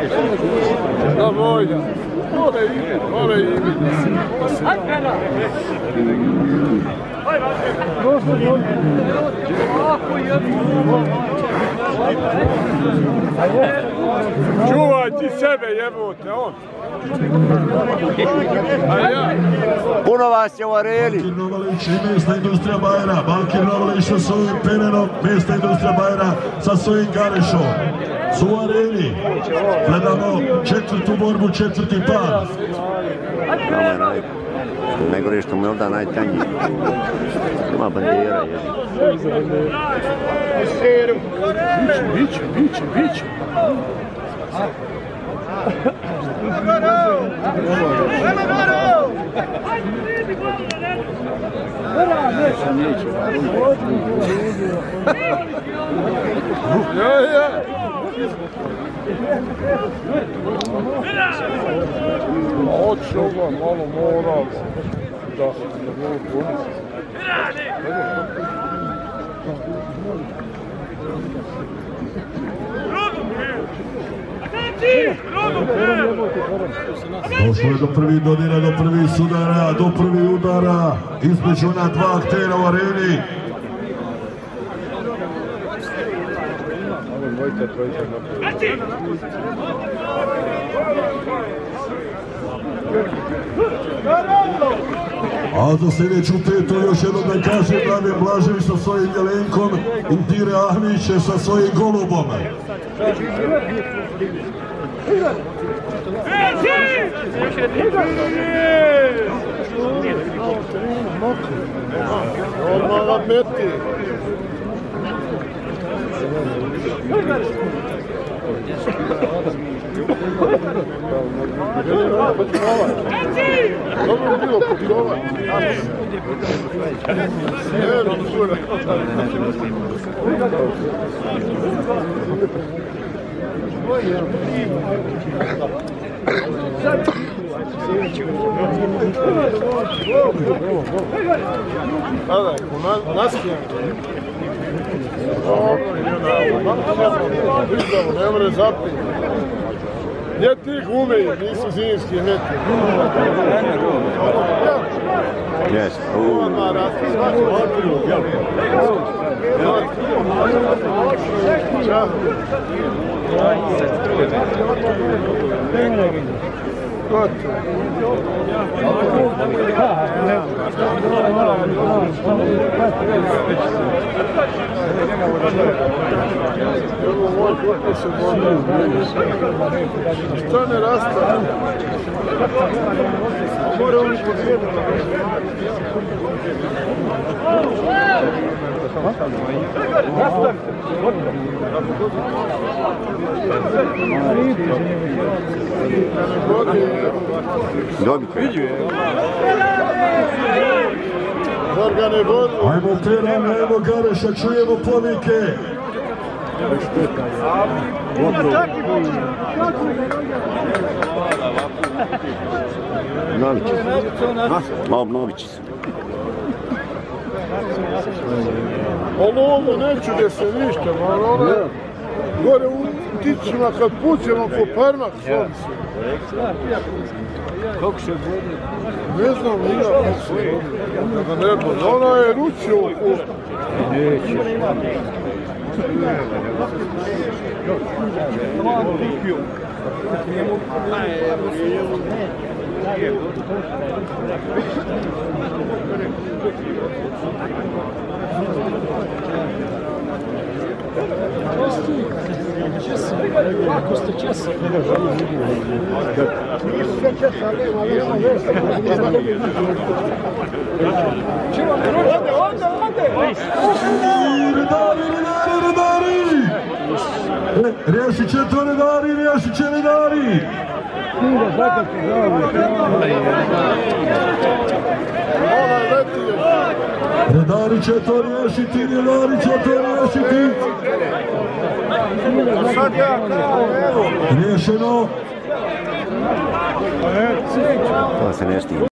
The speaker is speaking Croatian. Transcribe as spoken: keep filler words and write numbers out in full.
Da volja. Mora ime, mora ime. Ajde, Peran! Čuvaj ti sebe, jebote, on. Puno vas je u areni. Balkir Novalić i mjesna industrija Bajera. Balkir Novalić sa svojim Peranom, mjesna industrija Bajera sa svojim Garešom. Su u areni. Gledamo četvrtu borbu, četvrti par. Najgore što mu je ovdje najtanji. Ima bandera, je. Biće, biće, biće. Ja, ja. Oči ovo, malo moram. Da, da mogu ponisi. Došlo je do prvi dodira, do prvi sudara, do prvi udara. Između na dva aktera u areni. A za sljedeću petu još jednom da kažem Damir Blažević sa svojim Jelenkom i Dire Ahmić sa svojim Golubom. Odmah meti. Dobro bilo popirovati. Ada, naskijem. Ne mre zapiti. Gdje ti gume, nisu zimski meti. Yes. Što ne rasta? Dobit će. Ajmo Peran, ajmo Gareša, čujemo povike. Obnovit će se. Ma obnovit će se. Ovo ovo ne čude se ništa, malo ono je gore u tičima kad pućemo po parmak svom se. Kako se vodi? Ne znam, nije kako se vodi. Da ne bude. Ona je ruči oko. Neće. Ako ste česa. Ode, ode, ode! Redari, redari, redari! Riješit će to redari, riješit će redari! Redari će to riješiti, redari će to riješiti! Riješeno! To se ne štije.